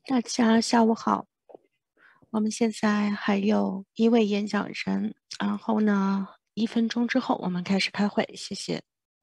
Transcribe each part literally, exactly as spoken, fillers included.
大家下午好，我们现在还有一位演讲人，然后呢，一分钟之后我们开始开会，谢谢。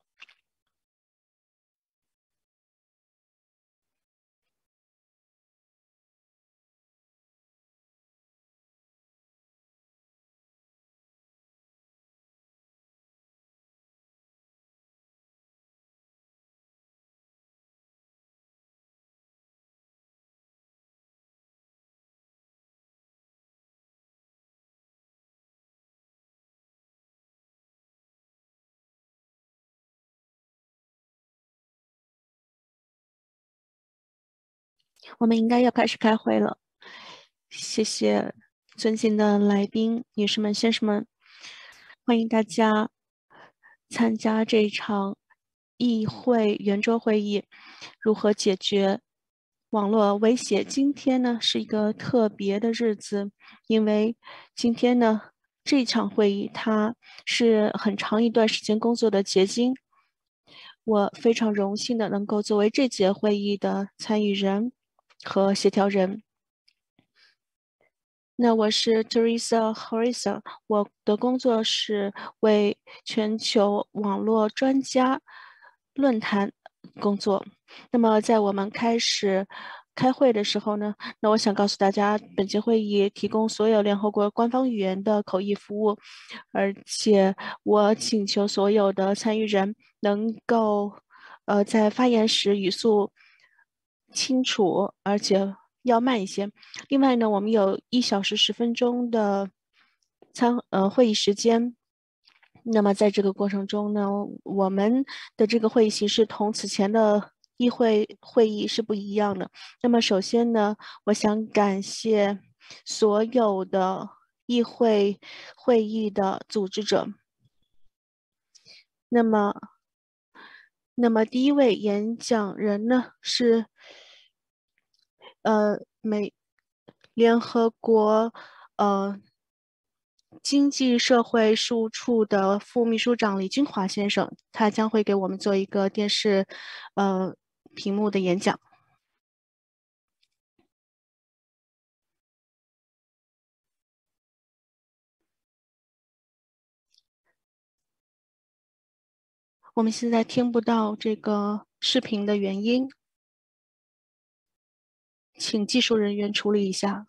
我们应该要开始开会了，谢谢尊敬的来宾，女士们、先生们，欢迎大家参加这一场议会圆桌会议，如何解决网络威胁？今天呢是一个特别的日子，因为今天呢这一场会议它是很长一段时间工作的结晶。我非常荣幸的能够作为这节会议的参与人和协调人。那我是 Teresa Harrison，我的工作是为全球网络专家论坛工作。那么在我们开始开会的时候呢，那我想告诉大家，本节会议提供所有联合国官方语言的口译服务，而且我请求所有的参与人能够，呃，在发言时语速清楚，而且要慢一些。另外呢，我们有一小时十分钟的参呃会议时间。那么在这个过程中呢，我们的这个会议形式同此前的议会会议是不一样的。那么首先呢，我想感谢所有的议会会议的组织者。那么，那么第一位演讲人呢是呃美联合国呃经济社会事务处的副秘书长李金华先生，他将会给我们做一个电视呃屏幕的演讲。我们现在听不到这个视频的原因，请技术人员处理一下。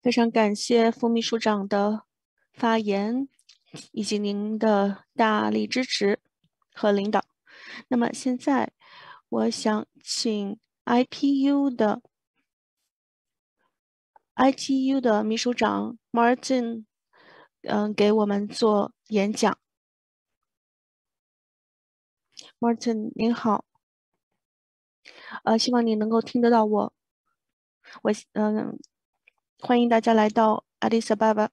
非常感谢副秘书长的发言，以及您的大力支持和领导。那么现在，我想请 I P U 的 I T U 的秘书长 Martin，嗯、给我们做演讲。Martin，您好，呃，希望你能够听得到我。我嗯、欢迎大家来到阿迪萨巴巴。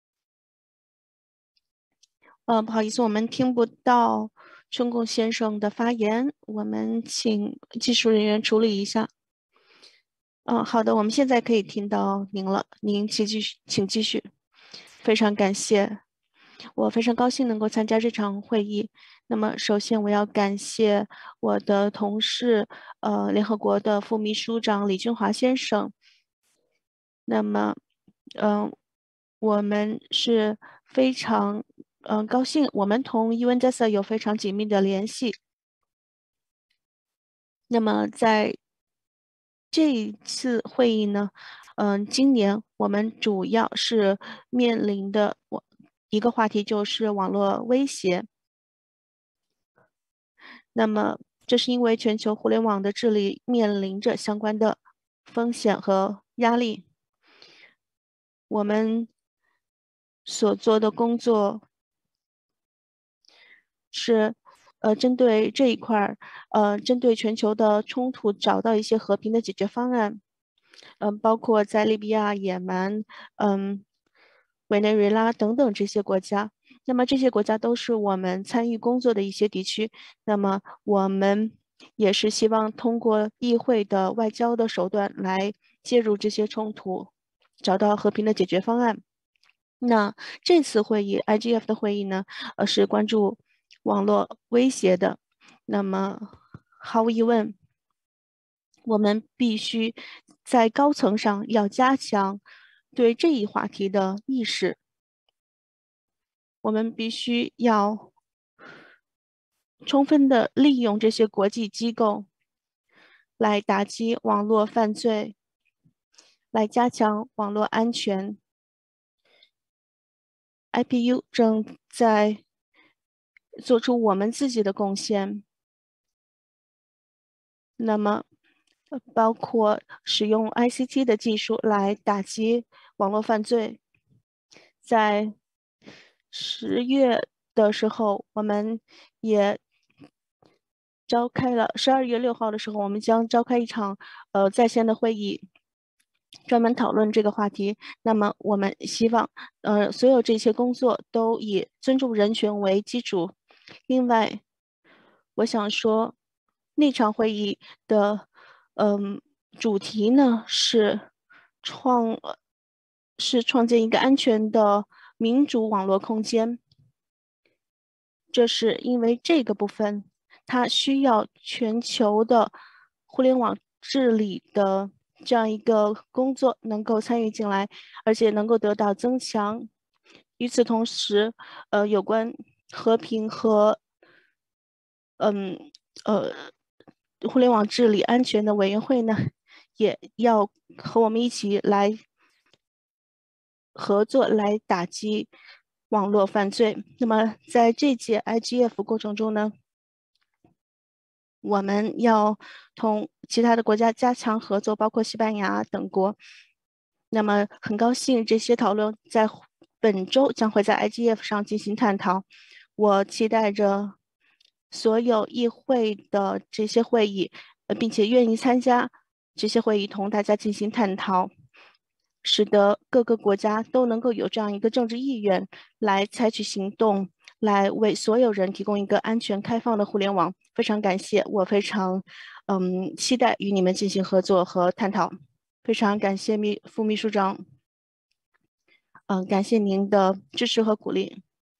呃，不好意思，我们听不到春贡先生的发言，我们请技术人员处理一下。嗯，好的，我们现在可以听到您了，您请继续，请继续。非常感谢，我非常高兴能够参加这场会议。那么，首先我要感谢我的同事，呃，联合国的副秘书长李俊华先生。那么，嗯、我们是非常嗯、呃高兴，我们同 U N D E S A 有非常紧密的联系。那么在这一次会议呢，嗯、今年我们主要是面临的我一个话题就是网络威胁。那么这是因为全球互联网的治理面临着相关的风险和压力。我们所做的工作是，呃，针对这一块儿，呃，针对全球的冲突找到一些和平的解决方案。嗯，包括在利比亚、也门、嗯、委内瑞拉等等这些国家。那么这些国家都是我们参与工作的一些地区。那么我们也是希望通过议会的外交的手段来介入这些冲突，找到和平的解决方案。那这次会议 I G F 的会议呢，呃，是关注网络威胁的。那么毫无疑问，我们必须在高层上要加强对这一话题的意识。我们必须要充分的利用这些国际机构来打击网络犯罪，来加强网络安全。I P U 正在做出我们自己的贡献。那么，呃包括使用 I C T 的技术来打击网络犯罪。在十月的时候，我们也召开了十二月六号的时候，我们将召开一场呃在线的会议，专门讨论这个话题。那么，我们希望呃所有这些工作都以尊重人权为基础。另外，我想说，那场会议的嗯主题呢是创呃是创建一个安全的民主网络空间。这是因为这个部分它需要全球的互联网治理的这样一个工作能够参与进来，而且能够得到增强。与此同时，呃，有关和平和嗯呃互联网治理安全的委员会呢，也要和我们一起来合作来打击网络犯罪。那么在这届 I G F 过程中呢，我们要同其他的国家加强合作，包括西班牙等国。那么很高兴这些讨论在本周将会在 I G F 上进行探讨。我期待着所有议会的这些会议，呃，并且愿意参加这些会议，同大家进行探讨，使得各个国家都能够有这样一个政治意愿来采取行动，来为所有人提供一个安全开放的互联网。非常感谢，我非常嗯期待与你们进行合作和探讨。非常感谢秘副秘书长，嗯，感谢您的支持和鼓励。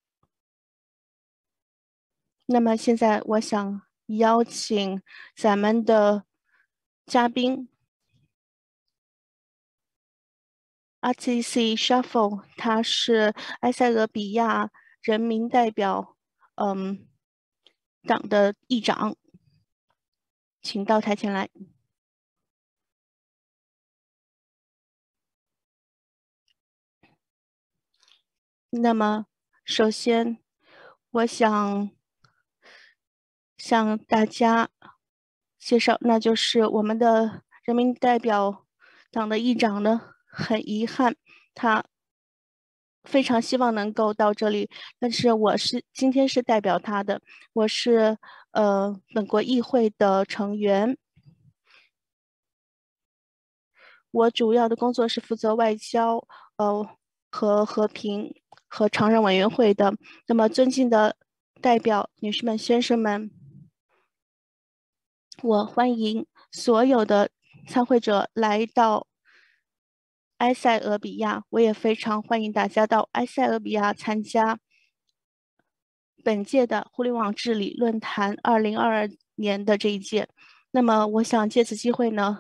那么现在我想邀请咱们的嘉宾 R T C Shuffle，他是埃塞俄比亚人民代表嗯党的议长，请到台前来。 那么，首先，我想向大家介绍，那就是我们的人民代表党的议长呢，很遗憾，他非常希望能够到这里，但是我是今天是代表他的，我是呃本国议会的成员。我主要的工作是负责外交，呃和和平和常任委员会的。那么，尊敬的代表、女士们、先生们，我欢迎所有的参会者来到埃塞俄比亚。我也非常欢迎大家到埃塞俄比亚参加本届的互联网治理论坛二零二二年的这一届。那么，我想借此机会呢，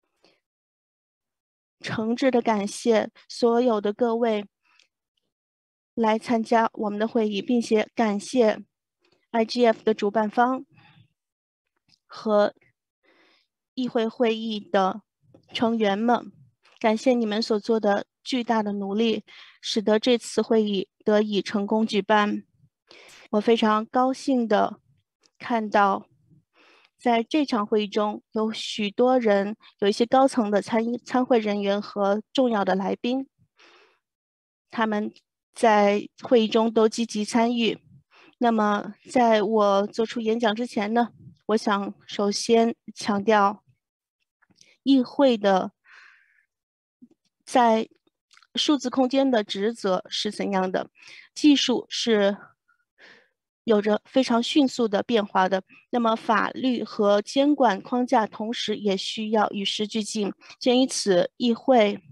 诚挚的感谢所有的各位来参加我们的会议，并且感谢 I G F 的主办方和议会会议的成员们，感谢你们所做的巨大的努力，使得这次会议得以成功举办。我非常高兴的看到，在这场会议中有许多人，有一些高层的参参会人员和重要的来宾，他们在会议中都积极参与。那么，在我做出演讲之前呢，我想首先强调，议会的在数字空间的职责是怎样的？技术是有着非常迅速的变化的，那么法律和监管框架同时也需要与时俱进。鉴于此，议会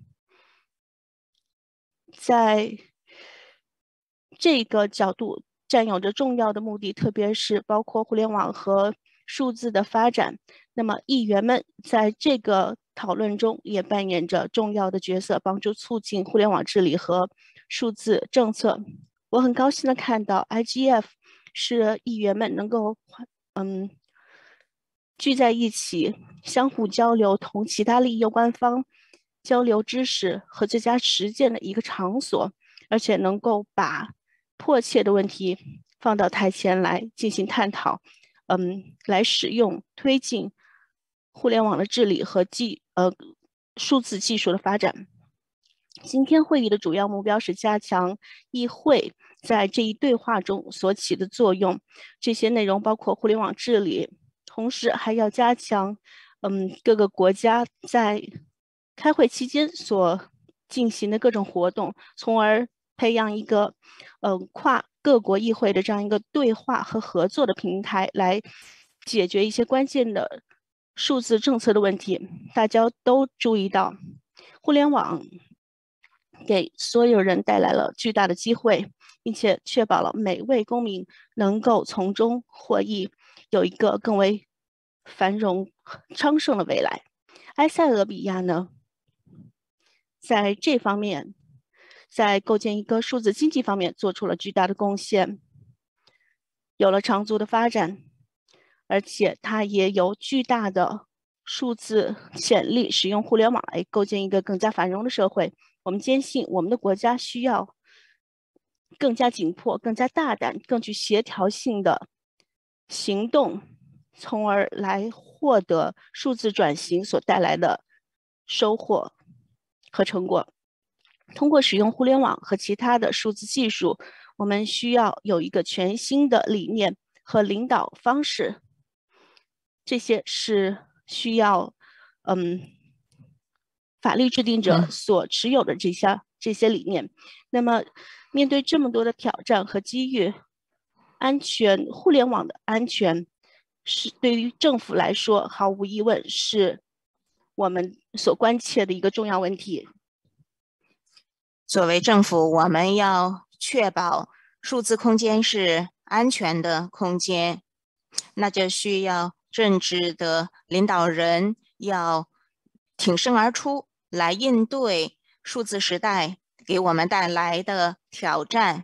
在这个角度占有着重要的目的，特别是包括互联网和数字的发展。那么，议员们在这个讨论中也扮演着重要的角色，帮助促进互联网治理和数字政策。我很高兴的看到 I G F 是议员们能够嗯聚在一起，相互交流，同其他利益攸关方交流知识和最佳实践的一个场所，而且能够把迫切的问题放到台前来进行探讨，嗯，来使用推进互联网的治理和技呃数字技术的发展。今天会议的主要目标是加强议会在这一对话中所起的作用。这些内容包括互联网治理，同时还要加强嗯各个国家在开会期间所进行的各种活动，从而培养一个呃跨各国议会的这样一个对话和合作的平台，来解决一些关键的数字政策的问题。大家都注意到，互联网给所有人带来了巨大的机会，并且确保了每位公民能够从中获益，有一个更为繁荣昌盛的未来。埃塞俄比亚呢，在这方面，在构建一个数字经济方面做出了巨大的贡献，有了长足的发展，而且它也有巨大的数字潜力，使用互联网来构建一个更加繁荣的社会。我们坚信，我们的国家需要更加紧迫、更加大胆、更具协调性的行动，从而来获得数字转型所带来的收获和成果。通过使用互联网和其他的数字技术，我们需要有一个全新的理念和领导方式。这些是需要，嗯，法律制定者所持有的这些这些理念。那么，面对这么多的挑战和机遇，安全互联网的安全是对于政府来说，毫无疑问是我们所关切的一个重要问题。 作为政府，我们要确保数字空间是安全的空间，那就需要正直的领导人要挺身而出，来应对数字时代给我们带来的挑战。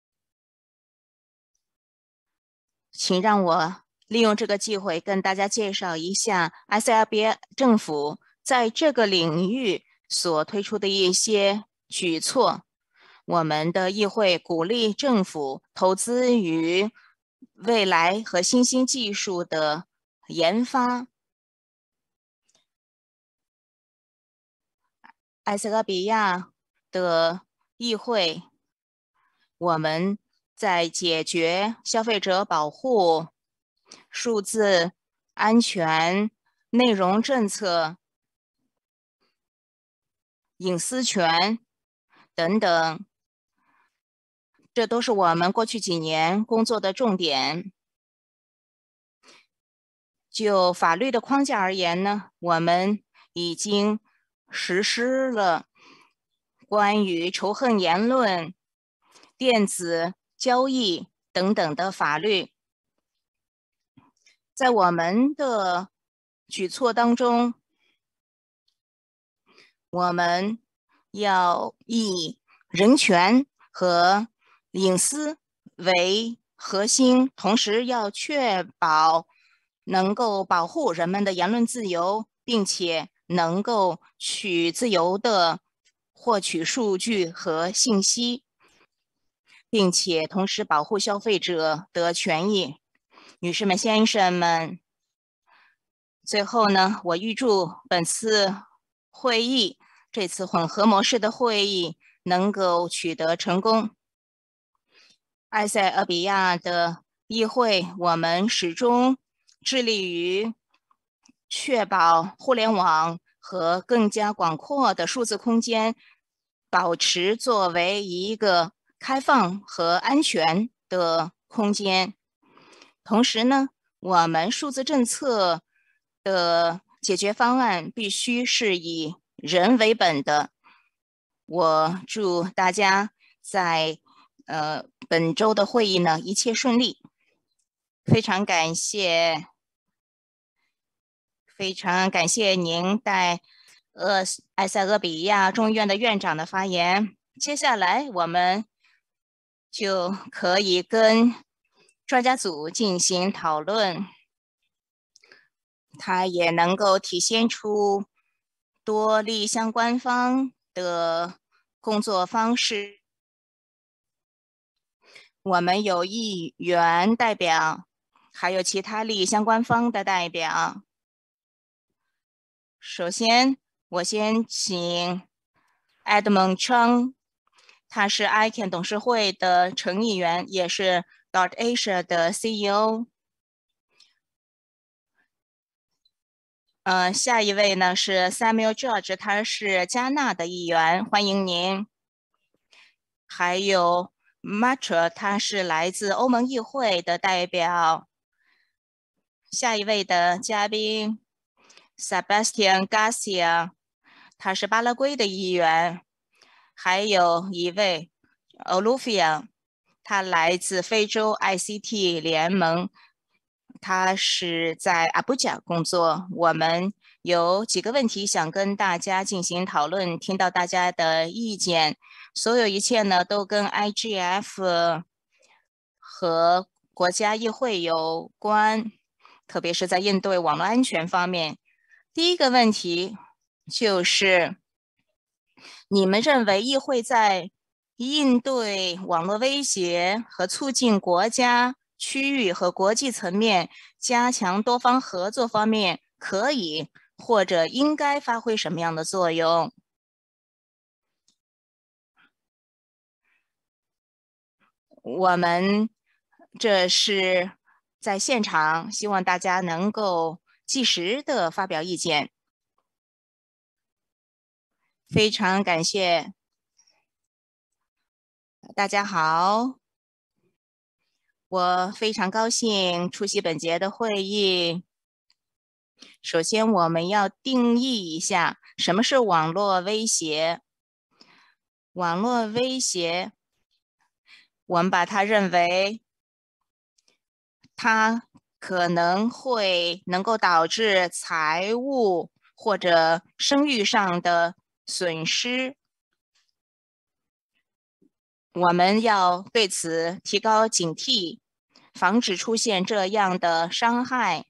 请让我利用这个机会跟大家介绍一下埃塞俄比亚政府在这个领域所推出的一些举措。 我们的议会鼓励政府投资于未来和新兴技术的研发。埃塞俄比亚的议会，我们在解决消费者保护、数字安全、内容政策、隐私权等等，这都是我们过去几年工作的重点。就法律的框架而言呢，我们已经实施了关于仇恨言论、电子交易等等的法律。在我们的举措当中，我们要以人权和隐私为核心，同时要确保能够保护人们的言论自由，并且能够去自由的获取数据和信息，并且同时保护消费者的权益。女士们、先生们，最后呢，我预祝本次会议，这次混合模式的会议能够取得成功。埃塞俄比亚的议会，我们始终致力于确保互联网和更加广阔的数字空间保持作为一个开放和安全的空间。同时呢，我们数字政策的解决方案必须是以人为本的。我祝大家在呃本周的会议呢一切顺利。非常感谢，非常感谢您带呃埃塞俄比亚众议院的院长的发言。接下来我们就可以跟专家组进行讨论，它也能够体现出多利相关方的工作方式。我们有议员代表，还有其他利益相关方的代表。首先，我先请 Edmund Chang， 他是 I C A N 董事会的陈议员，也是 Dot Asia 的 C E O。呃，下一位呢是 Samuel George， 他是加纳的议员，欢迎您。还有 Matra， 他是来自欧盟议会的代表。下一位的嘉宾 Sebastian Garcia， 他是巴拉圭的议员。还有一位 Olufia， 他来自非洲 I C T 联盟，他是在阿布贾工作。我们有几个问题想跟大家进行讨论，听到大家的意见。所有一切呢都跟 I G F 和国家议会有关，特别是在应对网络安全方面。第一个问题就是，你们认为议会在应对网络威胁和促进国家、区域和国际层面加强多方合作方面，可以或者应该发挥什么样的作用？我们这是在现场，希望大家能够及时的发表意见。非常感谢，大家好，我非常高兴出席本节的会议。首先，我们要定义一下什么是网络威胁。网络威胁，我们把它认为，它可能会能够导致财务或者声誉上的损失。我们要对此提高警惕，防止出现这样的伤害。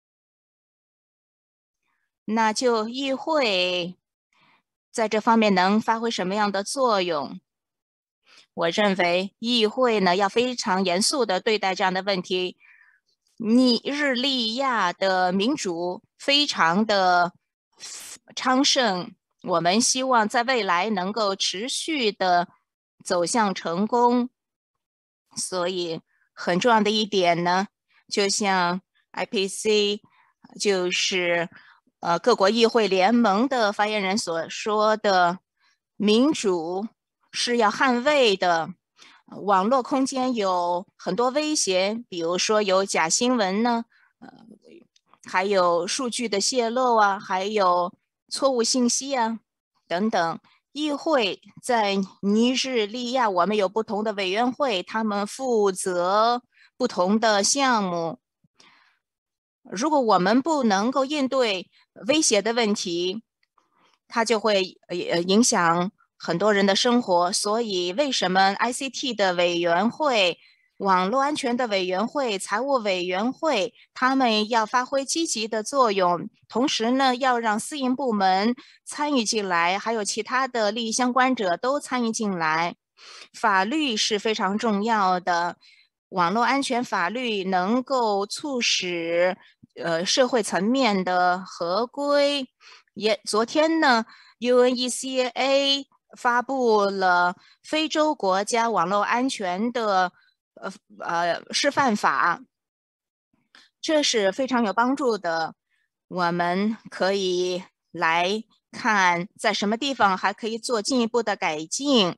那就议会在这方面能发挥什么样的作用？ 我认为议会呢要非常严肃地对待这样的问题。尼日利亚的民主非常的昌盛，我们希望在未来能够持续的走向成功。所以很重要的一点呢，就像 I P C 就是呃各国议会联盟的发言人所说的，民主是要捍卫的。网络空间有很多威胁，比如说有假新闻呢，呃，还有数据的泄露啊，还有错误信息啊等等。议会在尼日利亚，我们有不同的委员会，他们负责不同的项目。如果我们不能够应对威胁的问题，它就会呃影响很多人的生活。所以为什么 I C T 的委员会、网络安全的委员会、财务委员会，他们要发挥积极的作用，同时呢，要让私营部门参与进来，还有其他的利益相关者都参与进来。法律是非常重要的，网络安全法律能够促使呃社会层面的合规。也昨天呢 ，U N E C A 发布了非洲国家网络安全的呃呃示范法，这是非常有帮助的。我们可以来看在什么地方还可以做进一步的改进。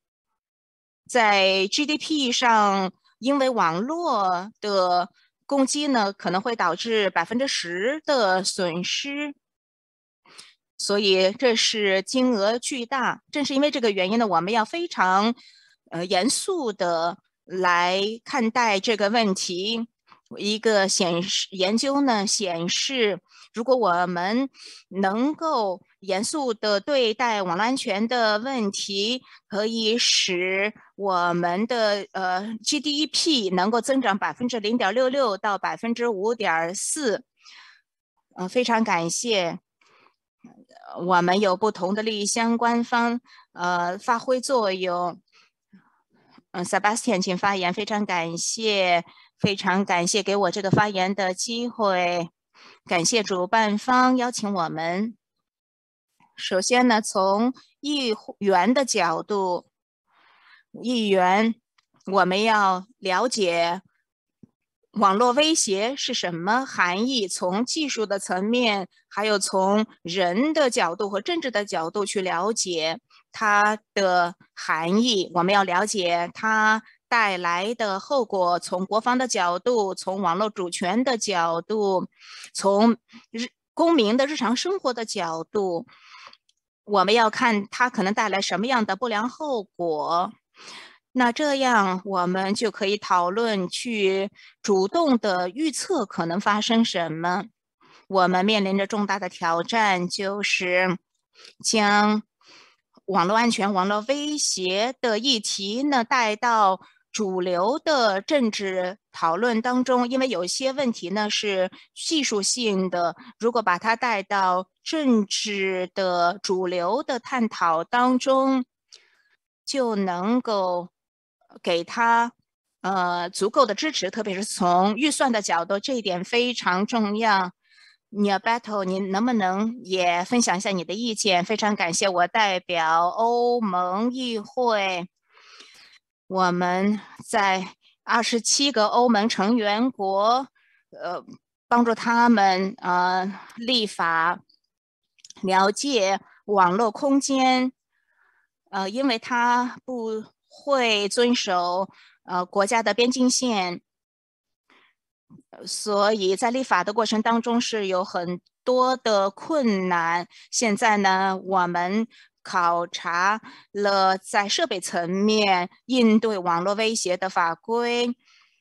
在 G D P 上，因为网络的攻击呢，可能会导致百分之十的损失。所以这是金额巨大，正是因为这个原因呢，我们要非常呃严肃的来看待这个问题。一个显示研究呢显示，如果我们能够严肃的对待网络安全的问题，可以使我们的呃 G D P 能够增长百分之零点六六到百分之五点四。呃，非常感谢。我们有不同的利益相关方，呃，发挥作用。嗯 ，Sebastian， 请发言。非常感谢，非常感谢给我这个发言的机会。感谢主办方邀请我们。首先呢，从议员的角度，议员我们要了解网络威胁是什么含义，从技术的层面，还有从人的角度和政治的角度去了解它的含义。我们要了解它带来的后果，从国防的角度，从网络主权的角度，从日公民的日常生活的角度，我们要看它可能带来什么样的不良后果。那这样我们就可以讨论去主动的预测可能发生什么。我们面临着重大的挑战，就是将网络安全、网络威胁的议题呢带到主流的政治讨论当中，因为有些问题呢是技术性的，如果把它带到政治的主流的探讨当中，就能够给他呃足够的支持，特别是从预算的角度，这一点非常重要。Neobattle， 你能不能也分享一下你的意见？非常感谢，我代表欧盟议会，我们在二十七个欧盟成员国，呃，帮助他们呃立法，了解网络空间，呃，因为它不会遵守呃国家的边境线，所以在立法的过程当中是有很多的困难。现在呢，我们考察了在设备层面应对网络威胁的法规。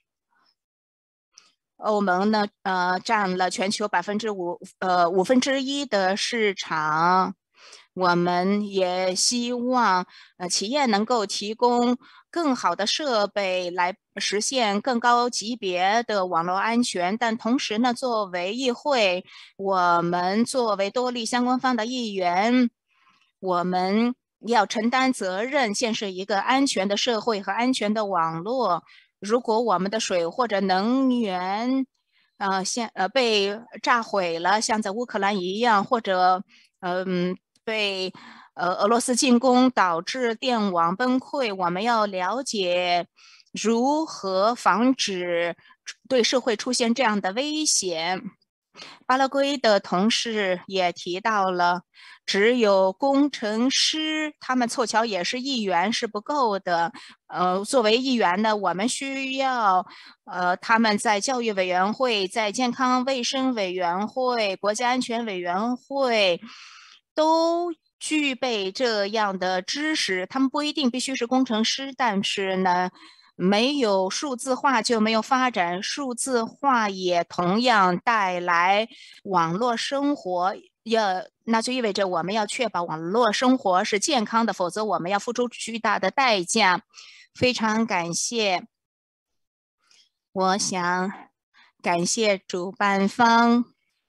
欧盟呢，呃，占了全球百分之五，呃，五分之一的市场。我们也希望，呃，企业能够提供更好的设备来实现更高级别的网络安全。但同时呢，作为议会，我们作为多利相关方的议员，我们要承担责任，建设一个安全的社会和安全的网络。如果我们的水或者能源，呃，现呃被炸毁了，像在乌克兰一样，或者嗯、呃、被呃俄罗斯进攻导致电网崩溃，我们要了解如何防止对社会出现这样的危险。巴拉圭的同事也提到了，只有工程师，他们凑巧也是议员是不够的。呃，作为议员呢，我们需要，呃，他们在教育委员会、在健康卫生委员会、国家安全委员会都具备这样的知识。他们不一定必须是工程师，但是呢，没有数字化就没有发展，数字化也同样带来网络生活。要，那就意味着我们要确保网络生活是健康的，否则我们要付出巨大的代价。非常感谢，我想感谢主办方。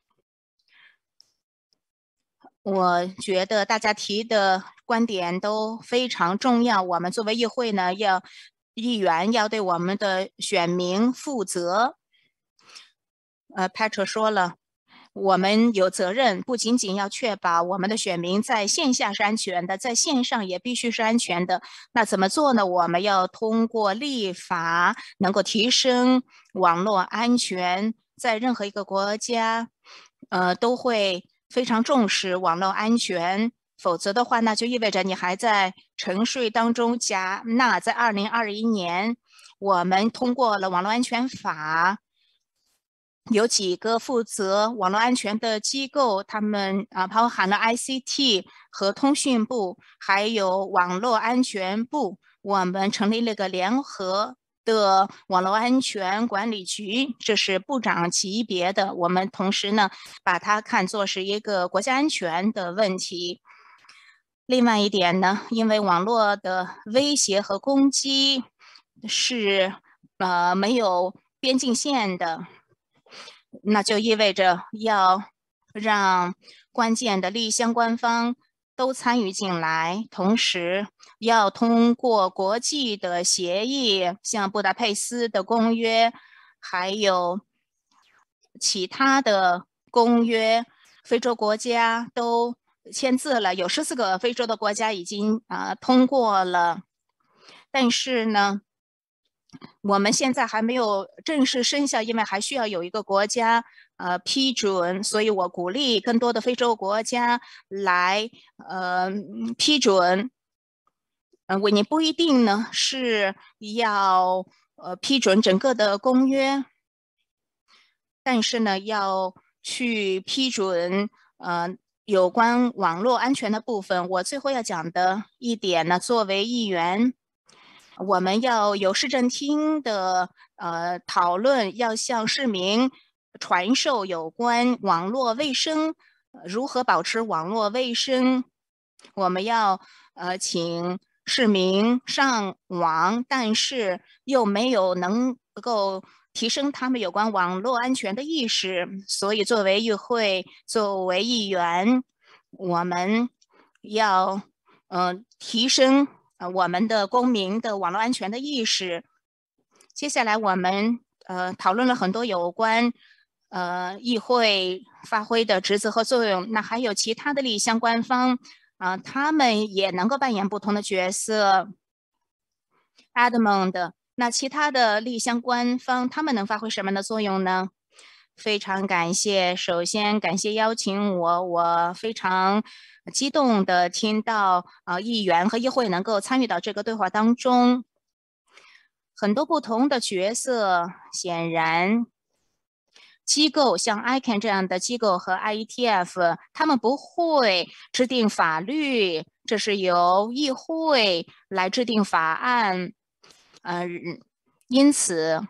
我觉得大家提的观点都非常重要。我们作为议会呢，要议员要对我们的选民负责。呃 ，Patrick 说了，我们有责任，不仅仅要确保我们的选民在线下是安全的，在线上也必须是安全的。那怎么做呢？我们要通过立法，能够提升网络安全。在任何一个国家，呃，都会非常重视网络安全。否则的话，那就意味着你还在沉睡当中。加纳在二零二一年，我们通过了网络安全法。有几个负责网络安全的机构，他们啊包含了 I C T 和通讯部，还有网络安全部。我们成立了个联合的网络安全管理局，这是部长级别的。我们同时呢，把它看作是一个国家安全的问题。另外一点呢，因为网络的威胁和攻击是呃没有边境线的。那就意味着要让关键的利益相关方都参与进来，同时要通过国际的协议，像布达佩斯的公约，还有其他的公约，非洲国家都签字了，有十四个非洲的国家已经啊、呃、通过了，但是呢，我们现在还没有正式生效，因为还需要有一个国家呃批准，所以我鼓励更多的非洲国家来呃批准。呃，我你不一定呢是要呃批准整个的公约，但是呢要去批准呃有关网络安全的部分。我最后要讲的一点呢，作为议员。我们要有市政厅的呃讨论，要向市民传授有关网络卫生，如何保持网络卫生。我们要呃请市民上网，但是又没有能够提升他们有关网络安全的意识。所以，作为议会，作为议员，我们要呃提升。呃，我们的公民的网络安全的意识。接下来我们呃讨论了很多有关呃议会发挥的职责和作用。那还有其他的利益相关方啊、呃，他们也能够扮演不同的角色。Edmond，那其他的利益相关方他们能发挥什么样的作用呢？非常感谢，首先感谢邀请我，我非常激动的听到啊、呃，议员和议会能够参与到这个对话当中，很多不同的角色，显然机构像 I C A N 这样的机构和 I E T F， 他们不会制定法律，这是由议会来制定法案，呃，因此。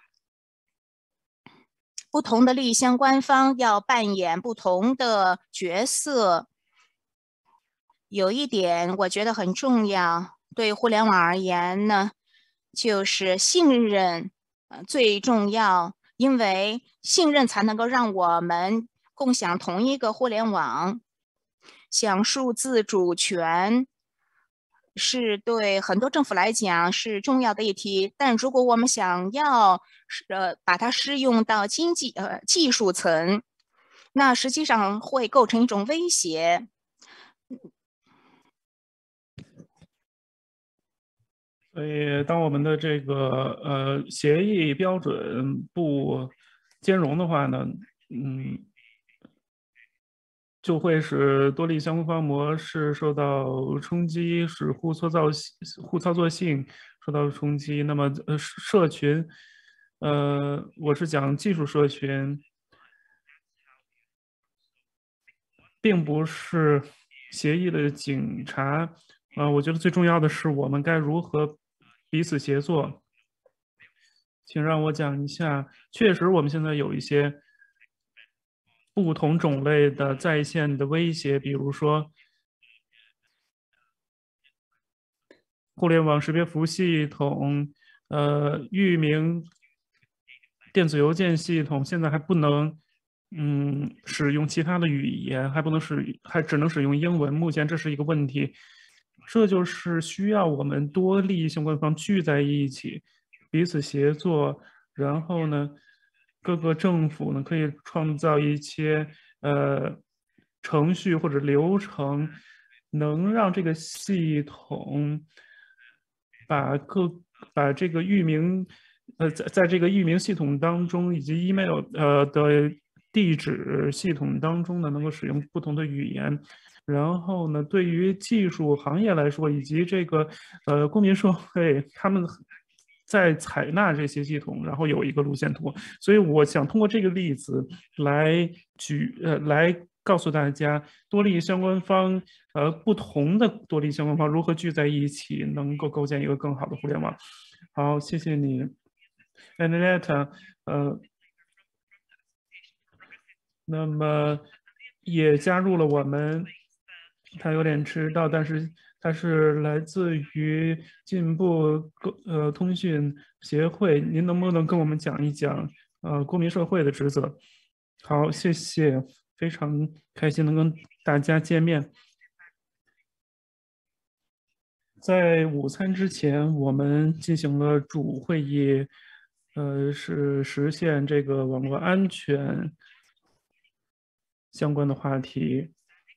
不同的利益相关方要扮演不同的角色。有一点我觉得很重要，对互联网而言呢，就是信任，呃，最重要，因为信任才能够让我们共享同一个互联网。像数字主权， 是对很多政府来讲是重要的议题，但如果我们想要呃把它适用到经济呃技术层，那实际上会构成一种威胁。 所以，当我们的这个呃协议标准不兼容的话呢，嗯，就会使多利相关方模式受到冲击，使互操作互操作性受到冲击。那么，呃，社群，呃，我是讲技术社群，并不是协议的警察。啊、呃，我觉得最重要的是我们该如何彼此协作。请让我讲一下，确实我们现在有一些不同种类的在线的威胁，比如说互联网识别服务系统、呃，域名电子邮件系统现在还不能，嗯，使用其他的语言，还不能使，还只能使用英文。目前这是一个问题，这就是需要我们多利益相关方聚在一起，彼此协作，然后呢，各个政府呢可以创造一些呃程序或者流程，能让这个系统把各把这个域名，呃，在在这个域名系统当中以及 email 呃的地址系统当中呢，能够使用不同的语言。然后呢，对于技术行业来说，以及这个呃公民社会，他们在采纳这些系统，然后有一个路线图。所以我想通过这个例子来举呃来告诉大家，多利益相关方呃不同的多利益相关方如何聚在一起，能够构建一个更好的互联网。好，谢谢你 ，Annette，呃，那么也加入了我们。他有点迟到，但是他是来自于进步呃通讯协会。您能不能跟我们讲一讲呃公民社会的职责？好，谢谢，非常开心能跟大家见面。在午餐之前，我们进行了主会议，呃，是实现这个网络安全相关的话题。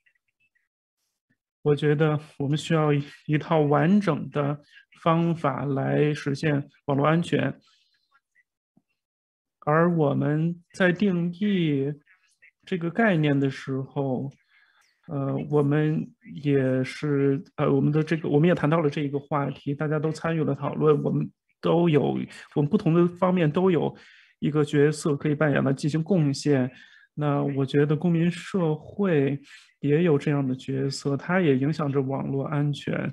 我觉得我们需要一套完整的方法来实现网络安全，而我们在定义这个概念的时候，呃，我们也是呃，我们的这个我们也谈到了这一个话题，大家都参与了讨论，我们都有我们不同的方面都有一个角色可以扮演的进行贡献。那我觉得公民社会也有这样的角色，它也影响着网络安全。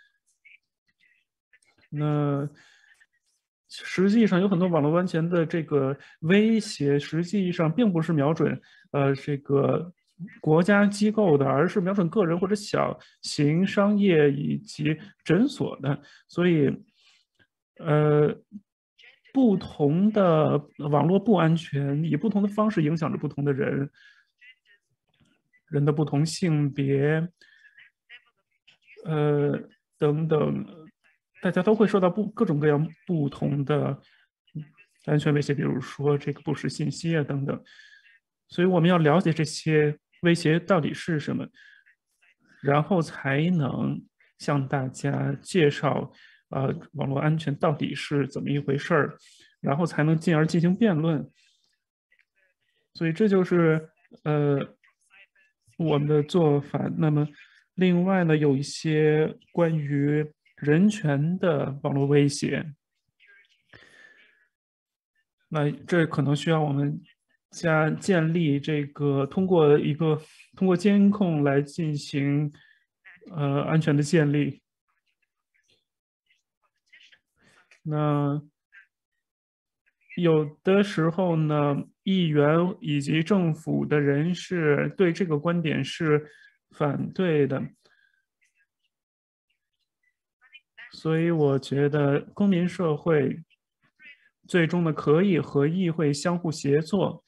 那实际上有很多网络安全的这个威胁，实际上并不是瞄准呃这个国家机构的，而是瞄准个人或者小型商业以及诊所的。所以，呃。不同的网络不安全以不同的方式影响着不同的人，人的不同性别，呃等等，大家都会受到不各种各样不同的安全威胁，比如说这个不实信息啊等等。所以我们要了解这些威胁到底是什么，然后才能向大家介绍。呃，网络安全到底是怎么一回事儿，然后才能进而进行辩论。所以这就是呃我们的做法。那么，另外呢，有一些关于人权的网络威胁，那这可能需要我们加建立这个通过一个通过监控来进行呃安全的建立。那有的时候呢，议员以及政府的人士对这个观点是反对的，所以我觉得公民社会最终呢可以和议会相互协作，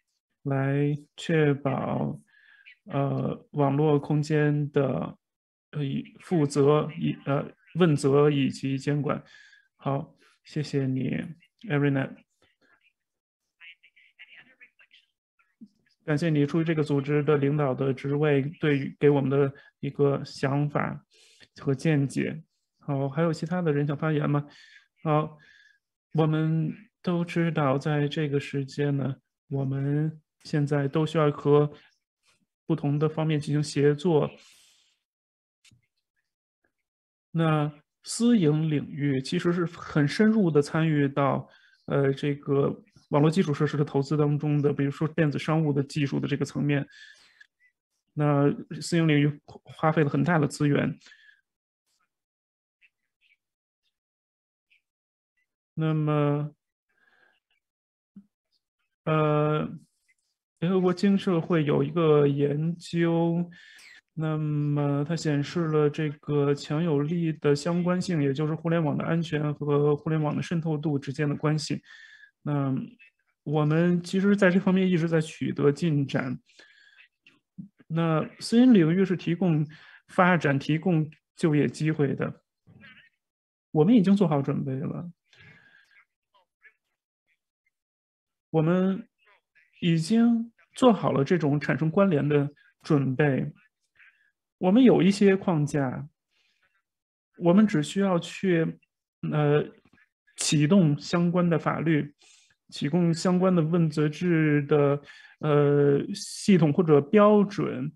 来确保呃网络空间的呃负责以呃问责以及监管。好，谢谢你 ，Erinet。感谢你出于这个组织的领导的职位对于给我们的一个想法和见解。好，还有其他的人想发言吗？好，我们都知道，在这个时间呢，我们现在都需要和不同的方面进行协作。那私营领域其实是很深入的参与到呃这个网络基础设施的投资当中的，比如说电子商务的技术的这个层面。那私营领域花费了很大的资源。那么，呃，联合国经社会有一个研究，那么它显示了这个强有力的相关性，也就是互联网的安全和互联网的渗透度之间的关系。那我们其实在这方面一直在取得进展。那私营领域是提供发展、提供就业机会的，我们已经做好准备了。我们已经做好了这种产生关联的准备。我们有一些框架，我们只需要去呃启动相关的法律，启动相关的问责制的呃系统或者标准。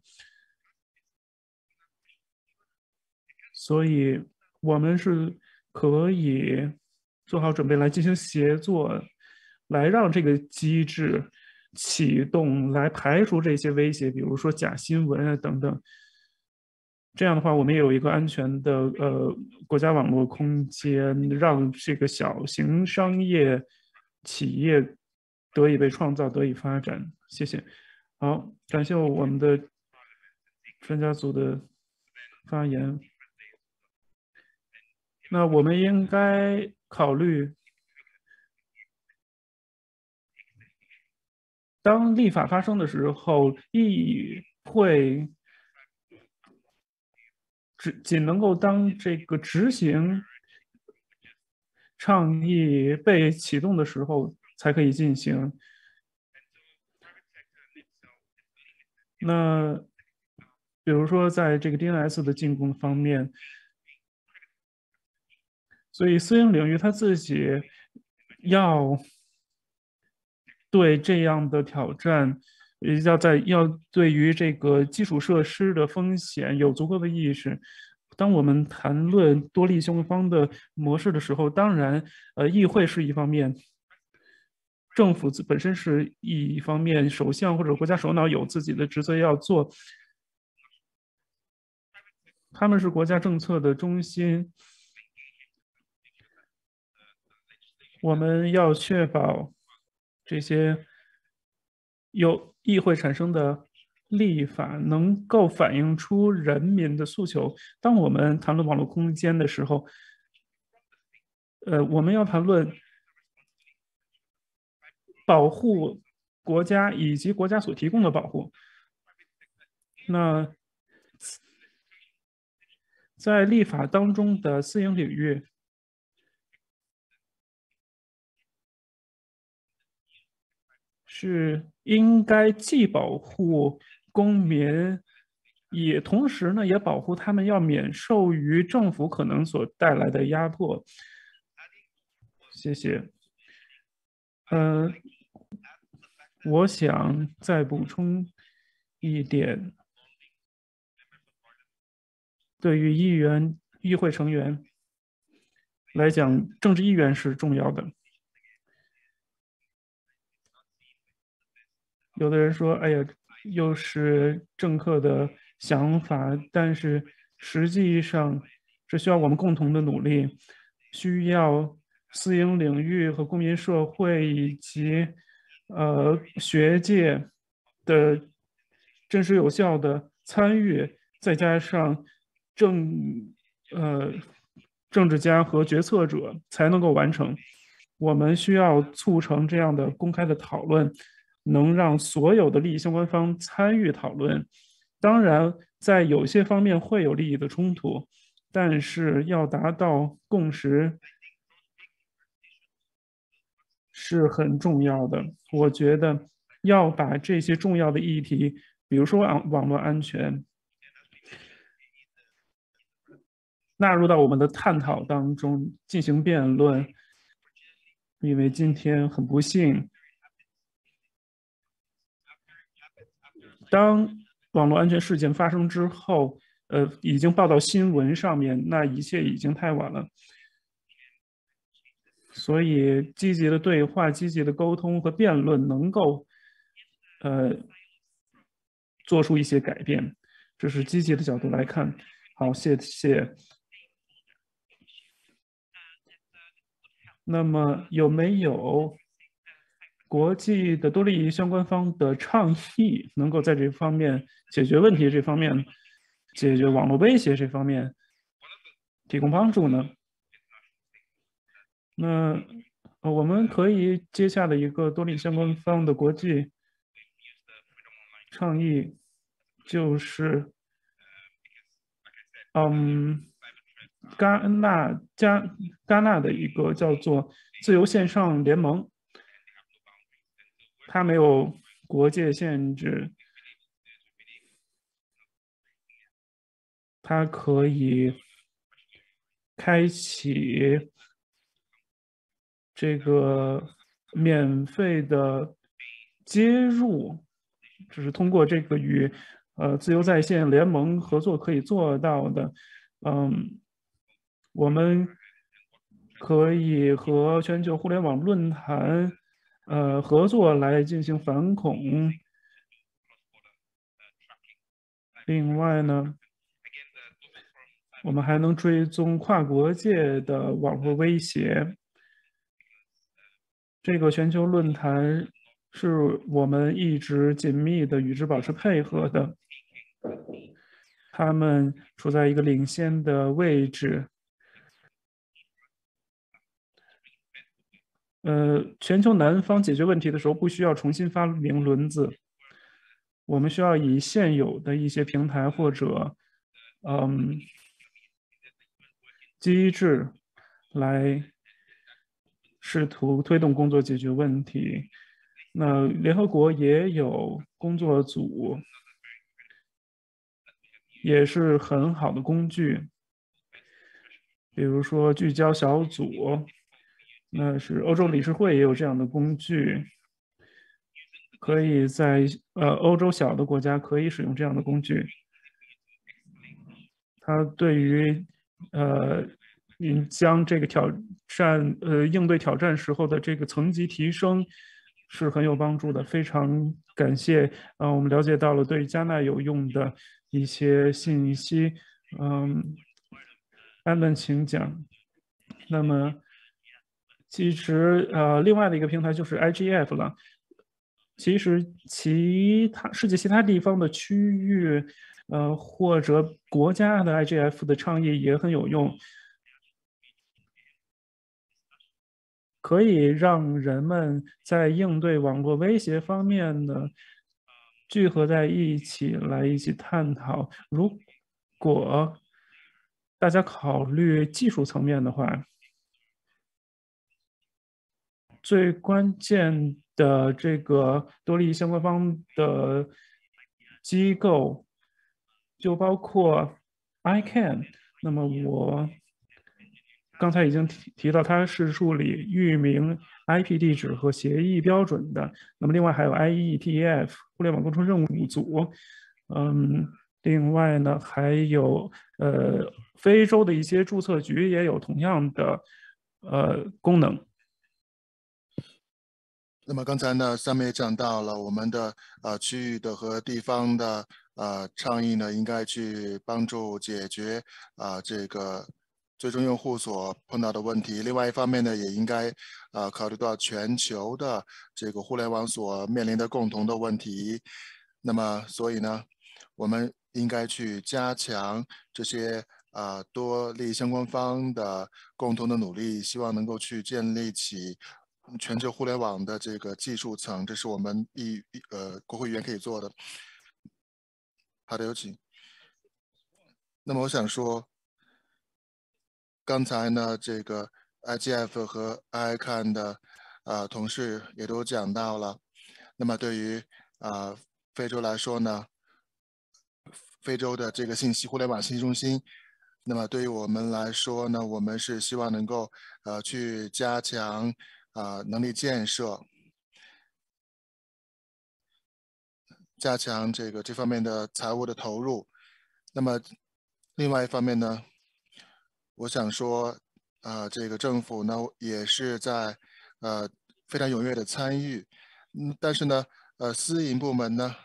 所以我们是可以做好准备来进行协作，来让这个机制启动，来排除这些威胁，比如说假新闻啊等等。这样的话，我们也有一个安全的呃国家网络空间，让这个小型商业企业得以被创造，得以发展。谢谢。好，感谢我们的专家组的发言。那我们应该考虑，当立法发生的时候，议会只仅能够当这个执行倡议被启动的时候才可以进行。那比如说在这个 D N S 的进攻方面，所以私营领域它自己要对这样的挑战，要在要对于这个基础设施的风险有足够的意识。当我们谈论多利凶方的模式的时候，当然，呃，议会是一方面，政府本身是一方面，首相或者国家首脑有自己的职责要做，他们是国家政策的中心。我们要确保这些由议会产生的立法能够反映出人民的诉求。当我们谈论网络空间的时候，呃，我们要谈论保护国家以及国家所提供的保护。那在立法当中的私营领域，是应该既保护公民，也同时呢，也保护他们要免受于政府可能所带来的压迫。谢谢。嗯、呃，我想再补充一点，对于议员、议会成员来讲，政治意愿是重要的。有的人说：“哎呀，又是政客的想法。”但是实际上，这需要我们共同的努力，需要私营领域和公民社会以及呃学界的真实有效的参与，再加上政呃政治家和决策者才能够完成。我们需要促成这样的公开的讨论。能让所有的利益相关方参与讨论， 当然，在有些方面会有利益的冲突，但是要达到共识是很重要的。我觉得要把这些重要的议题，比如说网网络安全，纳入到我们的探讨当中进行辩论。因为今天很不幸，当网络安全事件发生之后，呃，已经报到新闻上面，那一切已经太晚了。所以，积极的对话、积极的沟通和辩论，能够呃做出一些改变。这是积极的角度来看。好，谢谢。那么有没有国际的多利益相关方的倡议，能够在这方面解决问题这方面，解决网络威胁这方面提供帮助呢？那我们可以接下的一个多利益相关方的国际倡议就是，嗯。戛纳加戛纳的一个叫做自由线上联盟，它没有国界限制，它可以开启这个免费的接入，只是通过这个与呃自由在线联盟合作可以做到的。嗯，我们可以和全球互联网论坛呃合作来进行反恐。另外呢，我们还能追踪跨国界的网络威胁。这个全球论坛是我们一直紧密的与之保持配合的，他们处在一个领先的位置。呃，全球南方解决问题的时候，不需要重新发明轮子，我们需要以现有的一些平台或者嗯机制来试图推动工作解决问题。那联合国也有工作组，也是很好的工具。比如说聚焦小组，那是欧洲理事会也有这样的工具，可以在呃欧洲小的国家可以使用这样的工具。它对于呃你将这个挑战呃应对挑战时候的这个层级提升是很有帮助的。非常感谢啊、呃，我们了解到了对加纳有用的一些信息。嗯，安文请讲。那么其实呃另外的一个平台就是 I G F 了。其实其他世界其他地方的区域，呃或者国家的 I G F 的倡议也很有用，可以让人们在应对网络威胁方面呢聚合在一起来一起探讨。如果大家考虑技术层面的话，最关键的这个多利益相关方的机构就包括 I C A N。 那么我刚才已经提提到，它是处理域名、I P 地址和协议标准的。那么另外还有 I E T F 互联网工程任务组。嗯，另外呢还有呃非洲的一些注册局也有同样的呃功能。 那么刚才呢，上面也讲到了我们的呃区域的和地方的呃倡议呢，应该去帮助解决啊、呃、这个最终用户所碰到的问题。另外一方面呢，也应该呃考虑到全球的这个互联网所面临的共同的问题。那么所以呢，我们应该去加强这些啊、呃、多利益相关方的共同的努力，希望能够去建立起全球互联网的这个技术层，这是我们议呃国会议员可以做的。 好的，有请。那么我想说，刚才呢，这个 I G F 和 I C A N 的呃同事也都讲到了。那么对于啊、呃、非洲来说呢，非洲的这个信息互联网信息中心，那么对于我们来说呢，我们是希望能够呃去加强啊、呃、能力建设，加强这个这方面的财务的投入。那么另外一方面呢，我想说，啊、呃，这个政府呢也是在呃非常踊跃的参与，嗯，但是呢，呃，私营部门呢，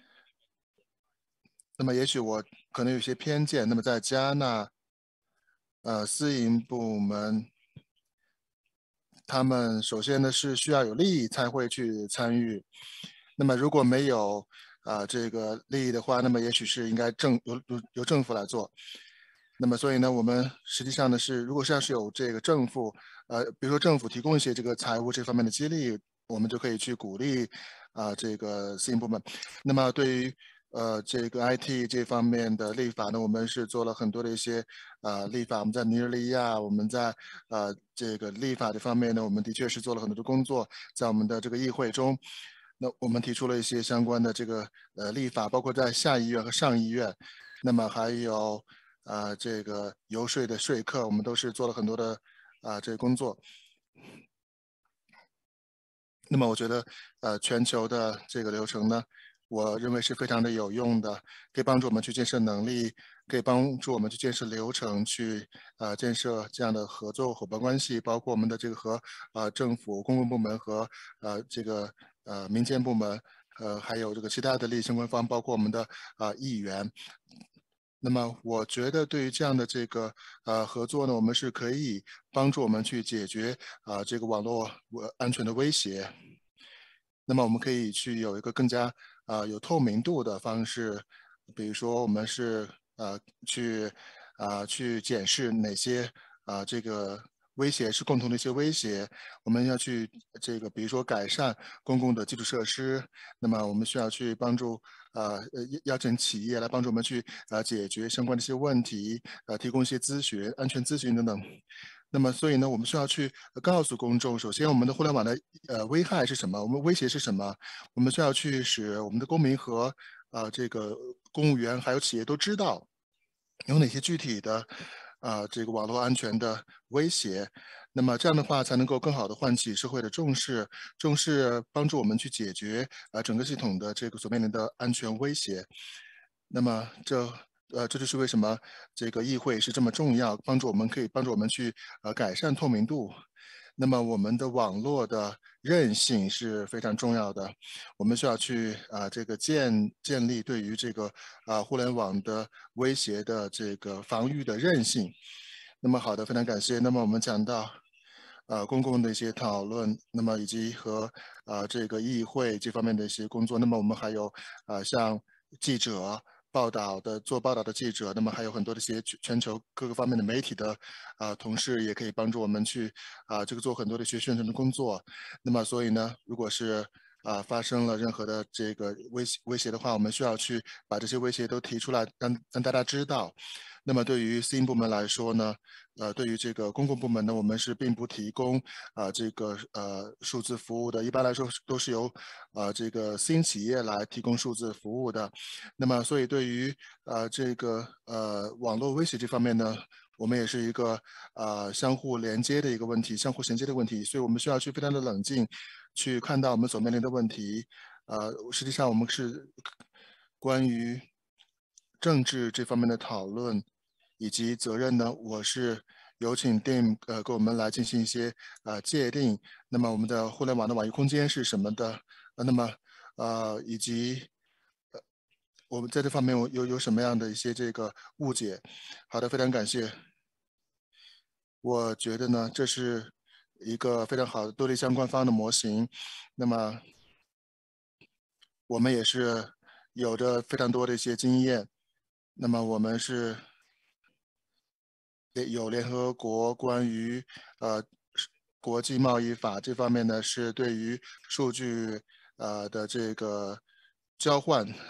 那么也许我可能有些偏见，那么在加纳，呃，私营部门，他们首先呢是需要有利益才会去参与，那么如果没有啊、呃、这个利益的话，那么也许是应该政由由由政府来做。那么，所以呢，我们实际上呢是，如果是要是有这个政府，呃，比如说政府提供一些这个财务这方面的激励，我们就可以去鼓励啊、呃、这个私营部门。那么对于呃这个 I T 这方面的立法呢，我们是做了很多的一些呃立法。我们在尼日利亚，我们在呃这个立法这方面呢，我们的确是做了很多的工作，在我们的这个议会中。那我们提出了一些相关的这个呃立法，包括在下议院和上议院，那么还有啊、呃、这个游说的说客，我们都是做了很多的啊、呃、这个工作。那么我觉得呃全球的这个流程呢，我认为是非常的有用的，可以帮助我们去建设能力，可以帮助我们去建设流程，去呃建设这样的合作伙伴关系，包括我们的这个和呃政府公共部门和呃这个呃民间部门，呃还有这个其他的利益相关方，包括我们的啊、呃、议员。那么我觉得对于这样的这个呃合作呢，我们是可以帮助我们去解决啊、呃、这个网络安全的威胁。那么我们可以去有一个更加啊、呃、有透明度的方式，比如说我们是呃去啊、呃、去检视哪些啊、呃、这个威胁是共同的一些威胁，我们要去这个比如说改善公共的基础设施，那么我们需要去帮助呃呃邀请企业来帮助我们去呃解决相关的一些问题，呃提供一些咨询、安全咨询等等。那么，所以呢，我们需要去告诉公众，首先我们的互联网的呃危害是什么，我们威胁是什么，我们需要去使我们的公民和呃这个公务员还有企业都知道有哪些具体的啊、呃、这个网络安全的威胁。那么这样的话，才能够更好的唤起社会的重视，重视帮助我们去解决啊、呃、整个系统的这个所面临的安全威胁。那么这。呃，这就是为什么这个议会是这么重要，帮助我们可以帮助我们去呃改善透明度。那么我们的网络的韧性是非常重要的，我们需要去啊、呃、这个建建立对于这个啊、呃、互联网的威胁的这个防御的韧性。那么好的，非常感谢。那么我们讲到呃公共的一些讨论，那么以及和啊、呃、这个议会这方面的一些工作，那么我们还有啊、呃、像记者。报道的做报道的记者，那么还有很多的一些全球各个方面的媒体的啊、呃、同事，也可以帮助我们去啊、呃、这个做很多的一些宣传的工作。那么所以呢，如果是啊、呃、发生了任何的这个威胁威胁的话，我们需要去把这些威胁都提出来，让让大家知道。那么对于私营部门来说呢，呃，对于这个公共部门呢，我们是并不提供啊、呃、这个呃数字服务的，一般来说都是由呃这个私营企业来提供数字服务的。那么所以对于呃这个呃网络威胁这方面呢，我们也是一个呃相互连接的一个问题，相互衔接的问题，所以我们需要去非常的冷静去看到我们所面临的问题。呃，实际上我们是关于政治这方面的讨论。以及责任呢，我是有请 Dim 呃给我们来进行一些呃界定。那么我们的互联网的网域空间是什么的？呃、那么呃以及呃我们在这方面有有什么样的一些这个误解？好的，非常感谢。我觉得呢，这是一个非常好的多利相关方的模型。那么我们也是有着非常多的一些经验。那么我们是。有联合国关于呃国际贸易法这方面呢，是对于数据呃的这个交换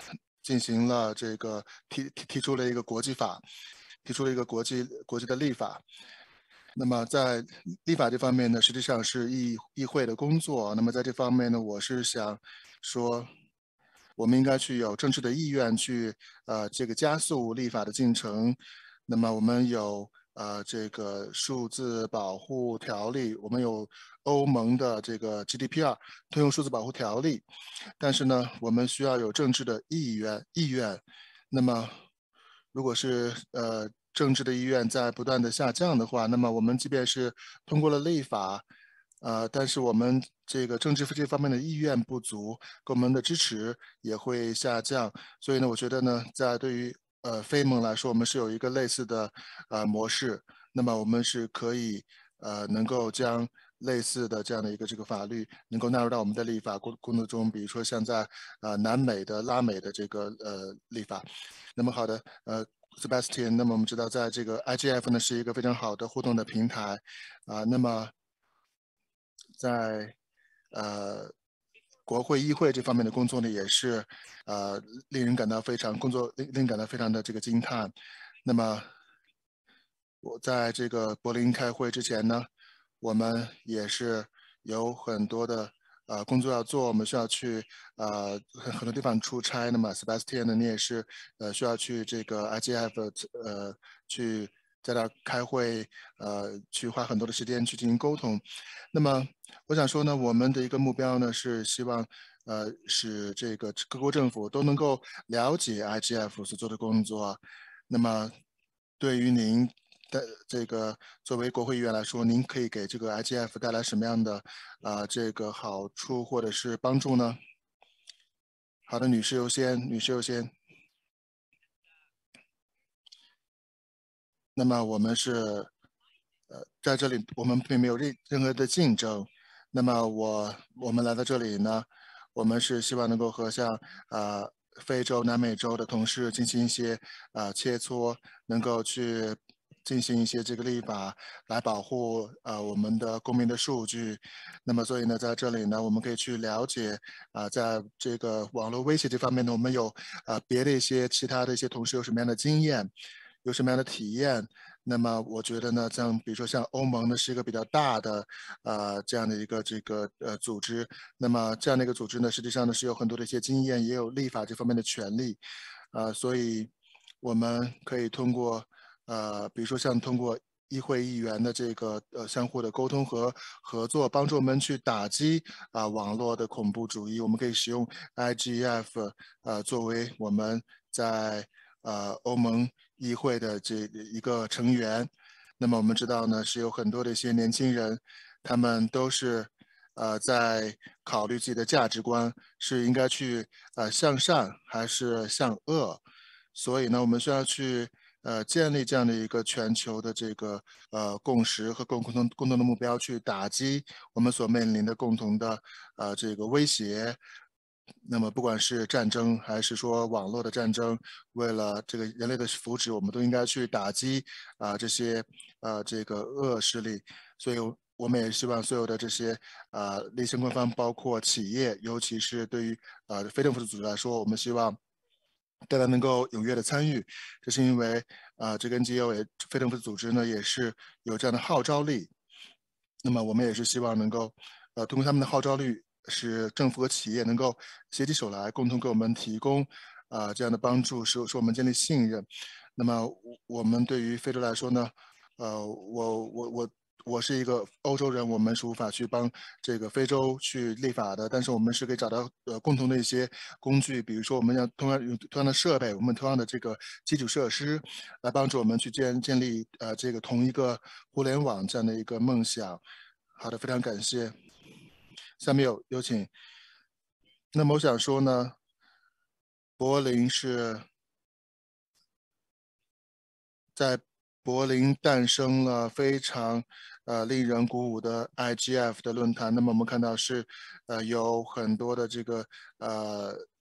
进行了这个提提提出了一个国际法，提出了一个国际国际的立法。那么在立法这方面呢，实际上是议议会的工作。那么在这方面呢，我是想说，我们应该去有正式的意愿去呃这个加速立法的进程。那么我们有呃这个数字保护条例，我们有欧盟的这个 G D P R 通用数字保护条例，但是呢，我们需要有政治的意愿意愿。那么如果是呃政治的意愿在不断的下降的话，那么我们即便是通过了立法，呃，但是我们这个政治这方面的意愿不足，给我们的支持也会下降。所以呢，我觉得呢，在对于呃非盟来说，我们是有一个类似的呃模式，那么我们是可以呃能够将类似的这样的一个这个法律能够纳入到我们的立法工工作中，比如说像在呃南美的拉美的这个呃立法。那么好的，呃 Sebastian， 那么我们知道在这个 I G F 呢是一个非常好的互动的平台啊、呃，那么在呃国会议会这方面的工作呢，也是呃令人感到非常工作令令人感到非常的这个惊叹。那么我在这个柏林开会之前呢，我们也是有很多的呃工作要做，我们需要去呃很很多地方出差。那么 Sebastian 呢，你也是呃需要去这个 I G F 呃去在那开会，呃去花很多的时间去进行沟通。那么我想说呢，我们的一个目标呢是希望呃使这个各国政府都能够了解 I G F 所做的工作。那么对于您的这个作为国会议员来说，您可以给这个 I G F 带来什么样的啊、呃、这个好处或者是帮助呢？好的，女士优先，女士优先。那么我们是呃在这里，我们并没有任任何的竞争。那么我我们来到这里呢，我们是希望能够和像呃非洲、南美洲的同事进行一些呃切磋，能够去进行一些这个立法来保护呃我们的公民的数据。那么所以呢，在这里呢，我们可以去了解啊、呃，在这个网络威胁这方面呢，我们有呃别的一些其他的一些同事有什么样的经验，有什么样的体验。那么我觉得呢，像比如说像欧盟呢是一个比较大的呃这样的一个这个呃组织，那么这样的一个组织呢，实际上呢是有很多的一些经验，也有立法这方面的权利，呃，所以我们可以通过呃比如说像通过议会议员的这个呃相互的沟通和合作，帮助我们去打击啊、呃、网络的恐怖主义。我们可以使用 I G F 呃作为我们在呃欧盟议会的这一个成员。那么我们知道呢，是有很多的一些年轻人，他们都是呃在考虑自己的价值观是应该去呃向善还是向恶。所以呢，我们需要去呃建立这样的一个全球的这个呃共识和共共同共同的目标，去打击我们所面临的共同的呃这个威胁。那么不管是战争还是说网络的战争，为了这个人类的福祉，我们都应该去打击啊、呃、这些呃这个恶势力。所以我们也希望所有的这些呃利益相关方，包括企业，尤其是对于呃非政府的组织来说，我们希望大家能够踊跃的参与。这是因为啊、呃这个 N G O 也非政府组织呢也是有这样的号召力。那么我们也是希望能够呃通过他们的号召力，使政府和企业能够携起手来，共同给我们提供啊、呃、这样的帮助，使使我们建立信任。那么我们对于非洲来说呢，呃，我我我我是一个欧洲人，我们是无法去帮这个非洲去立法的，但是我们是可以找到呃共同的一些工具，比如说我们要同样用同样的设备，我们同样的这个基础设施，来帮助我们去建建立呃这个同一个互联网这样的一个梦想。好的，非常感谢。下面有有请。那么我想说呢，柏林是在柏林诞生了非常呃令人鼓舞的 I G F 的论坛。那么我们看到是呃有很多的这个呃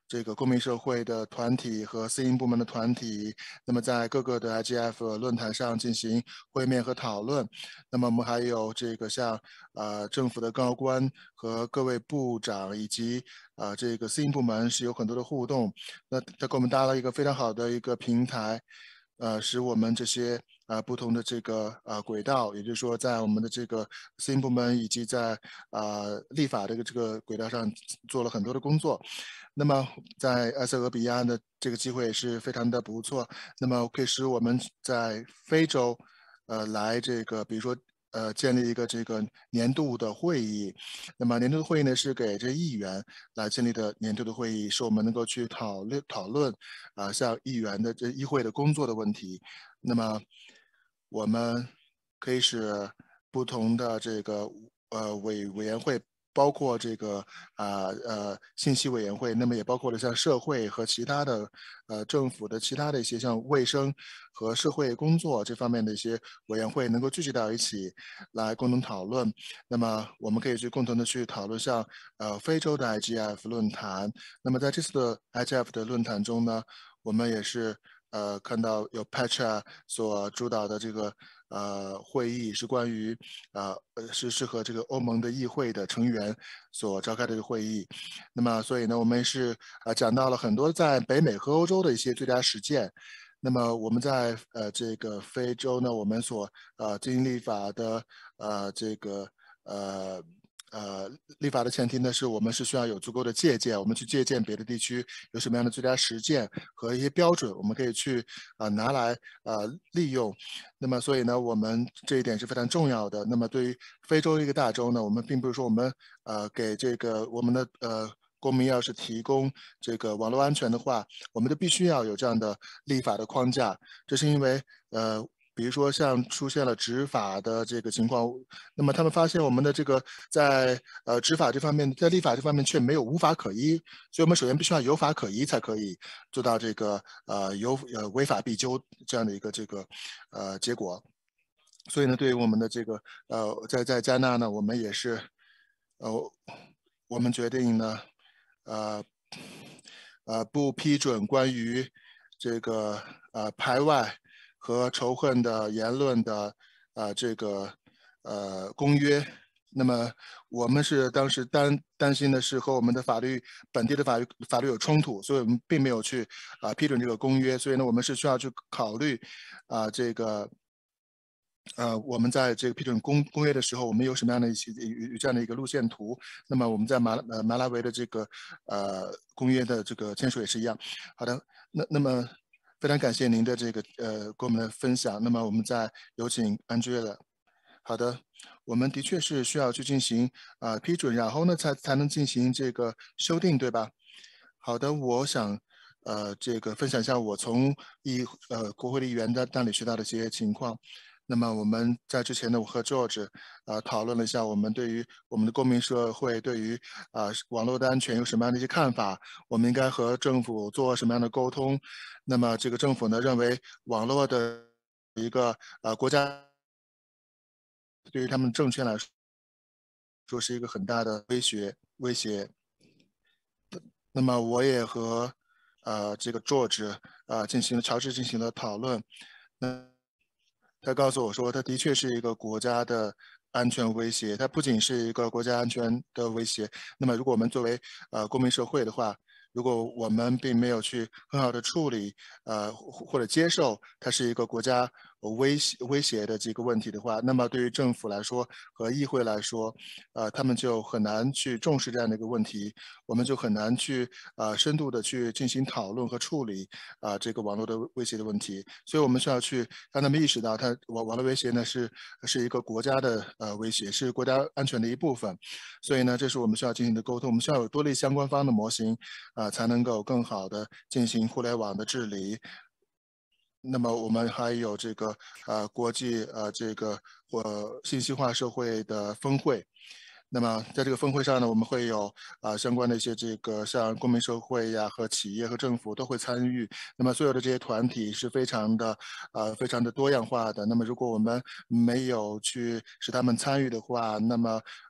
这个公民社会的团体和私营部门的团体，那么在各个的 I G F 论坛上进行会面和讨论。那么我们还有这个像呃政府的高官和各位部长以及呃这个私营部门是有很多的互动。那它给我们搭了一个非常好的一个平台，呃，使我们这些呃不同的这个呃轨道，也就是说在我们的这个私营部门以及在呃立法这个这个轨道上做了很多的工作。那么在埃塞俄比亚的这个机会也是非常的不错，那么可以使我们在非洲，呃，来这个比如说呃建立一个这个年度的会议，那么年度的会议呢是给这议员来建立的年度的会议，是我们能够去讨论讨论啊、呃、像议员的这议会的工作的问题，那么我们可以使不同的这个呃委委员会。包括这个啊 呃, 呃信息委员会，那么也包括了像社会和其他的呃政府的其他的一些像卫生和社会工作这方面的一些委员会，能够聚集到一起来共同讨论。那么我们可以去共同的去讨论像呃非洲的 I G F 论坛。那么在这次的 I G F 的论坛中呢，我们也是呃看到有 Petra 所主导的这个。呃，会议是关于呃呃是适合这个欧盟的议会的成员所召开的这个会议。那么，所以呢，我们是呃讲到了很多在北美和欧洲的一些最佳实践。那么我们在呃这个非洲呢，我们所呃进行立法的呃这个呃。呃，立法的前提呢，是我们是需要有足够的借鉴，我们去借鉴别的地区有什么样的最佳实践和一些标准，我们可以去啊、呃、拿来呃利用。那么，所以呢，我们这一点是非常重要的。那么，对于非洲一个大洲呢，我们并不是说我们呃给这个我们的呃公民要是提供这个网络安全的话，我们就必须要有这样的立法的框架。这是因为呃。比如说，像出现了执法的这个情况，那么他们发现我们的这个在呃执法这方面，在立法这方面却没有无法可依，所以我们首先必须要有法可依，才可以做到这个呃有呃违法必究这样的一个这个呃结果。所以呢，对于我们的这个呃在在加纳呢，我们也是呃我们决定呢呃呃不批准关于这个呃排外和仇恨的言论的呃这个呃公约。那么我们是当时担担心的是和我们的法律本地的法律法律有冲突，所以我们并没有去啊、呃、批准这个公约。所以呢，我们是需要去考虑啊、呃、这个呃我们在这个批准公公约的时候，我们有什么样的一些有这样的一个路线图。那么我们在马呃马拉维的这个呃公约的这个签署也是一样。好的，那那么。非常感谢您的这个呃跟我们的分享。那么我们再有请 Angela。好的，我们的确是需要去进行啊、呃、批准，然后呢才才能进行这个修订，对吧？好的，我想呃这个分享一下我从议呃国会的议员的那里学到的一些情况。那么我们在之前呢，我和 George 呃讨论了一下，我们对于我们的公民社会对于啊、呃、网络的安全有什么样的一些看法？我们应该和政府做什么样的沟通？那么这个政府呢认为网络的一个呃国家对于他们政权来说是一个很大的威胁威胁。那么我也和呃这个 George 呃进行了乔治进行了讨论。那他告诉我说，他的确是一个国家的安全威胁，它不仅是一个国家安全的威胁。那么，如果我们作为呃公民社会的话，如果我们并没有去很好的处理，呃或者接受它是一个国家威胁威胁的这个问题的话，那么对于政府来说和议会来说，呃，他们就很难去重视这样的一个问题，我们就很难去呃深度的去进行讨论和处理啊、呃、这个网络的威胁的问题。所以我们需要去让他们意识到，它网网络威胁呢是是一个国家的呃威胁，是国家安全的一部分。所以呢，这是我们需要进行的沟通，我们需要有多类相关方的模型啊、呃，才能够更好的进行互联网的治理。那么我们还有这个呃国际呃这个或信息化社会的峰会。那么在这个峰会上呢，我们会有啊、呃、相关的一些这个像公民社会呀和企业和政府都会参与。那么所有的这些团体是非常的呃非常的多样化的。那么如果我们没有去使他们参与的话，那么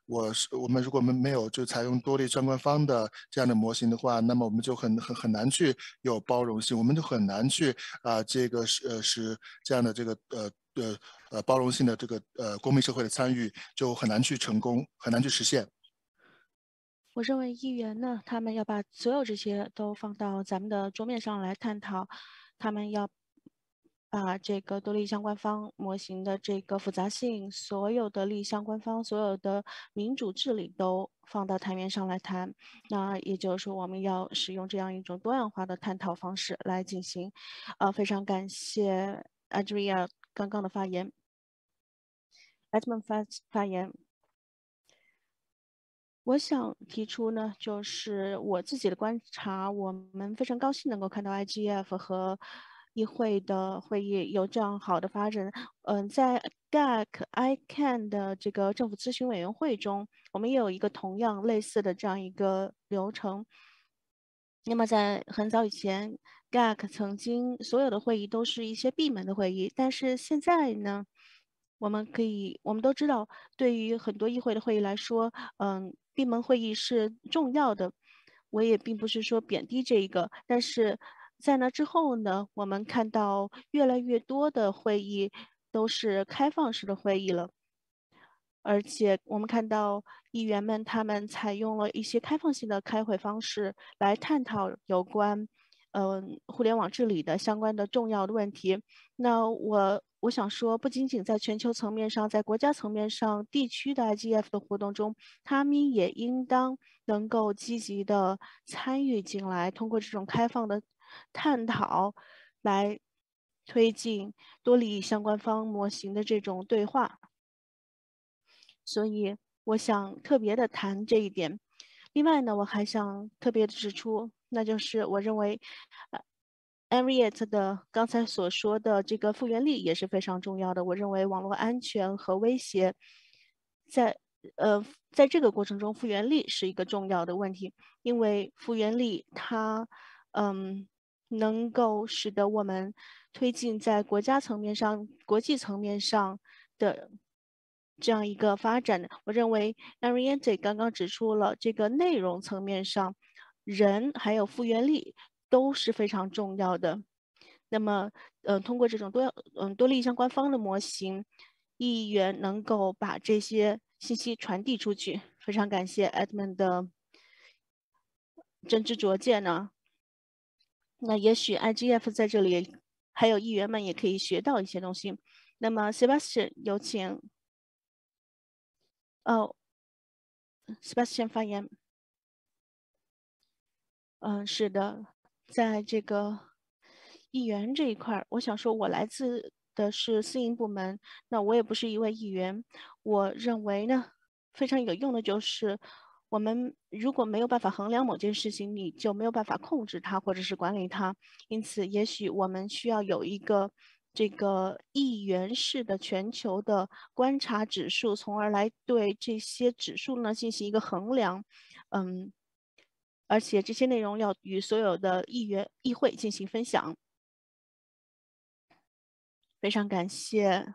我是我们如果我们没有就采用多利相关方的这样的模型的话，那么我们就很很很难去有包容性，我们就很难去啊、这个是呃是这样的这个呃呃呃包容性的这个呃公民社会的参与就很难去成功，很难去实现。 我认为议员呢，他们要把所有这些都放到咱们的桌面上来探讨，他们要把这个多利相关方模型的这个复杂性，所有的利益相关方，所有的民主治理都放到台面上来谈。那也就是说，我们要使用这样一种多样化的探讨方式来进行。呃，非常感谢 Adria 刚刚的发言 ，Edmund 发发言。我想提出呢，就是我自己的观察，我们非常高兴能够看到 I G F 和议会的会议有这样好的发展。嗯，在 G A C I C A N 的这个政府咨询委员会中，我们也有一个同样类似的这样一个流程。那么在很早以前 ，G A C 曾经所有的会议都是一些闭门的会议，但是现在呢，我们可以，我们都知道，对于很多议会的会议来说，嗯，闭门会议是重要的。我也并不是说贬低这一个，但是在那之后呢，我们看到越来越多的会议都是开放式的会议了。而且我们看到议员们他们采用了一些开放性的开会方式来探讨有关，嗯，互联网治理的相关的重要的问题。那我我想说，不仅仅在全球层面上，在国家层面上，地区的 I G F 的活动中，他们也应当能够积极的参与进来，通过这种开放的探讨来推进多利益相关方模型的这种对话。所以我想特别的谈这一点。另外呢，我还想特别的指出，那就是我认为，呃 Henriette 的刚才所说的这个复原力也是非常重要的。我认为网络安全和威胁在呃在这个过程中，复原力是一个重要的问题，因为复原力它嗯能够使得我们推进在国家层面上、国际层面上的这样一个发展。我认为 Henriette 刚刚指出了这个内容层面上，人还有复原力都是非常重要的。那么，呃，通过这种多嗯多利益相关方的模型，议员能够把这些信息传递出去。非常感谢 Edmund 的真知灼见呢。那也许 I G F 在这里，还有议员们也可以学到一些东西。那么 Sebastian 有请。哦，Sebastian 发言。嗯，是的，在这个议员这一块儿，我想说，我来自的是私营部门，那我也不是一位议员。我认为呢，非常有用的就是，我们如果没有办法衡量某件事情，你就没有办法控制它或者是管理它。因此，也许我们需要有一个这个议员式的全球的观察指数，从而来对这些指数呢进行一个衡量。嗯。而且这些内容要与所有的议员、议会进行分享。非常感谢